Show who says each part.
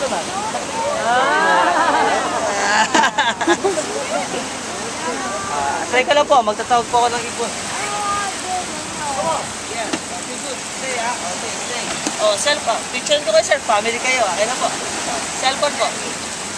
Speaker 1: naman. Try ko lang po, magtatawag po ako ng ipon. Yeah, okay, good. Stay, ha? Okay, stay. Oh, picture ko kayo, sir. Family kayo, okay na po. Cellphone po.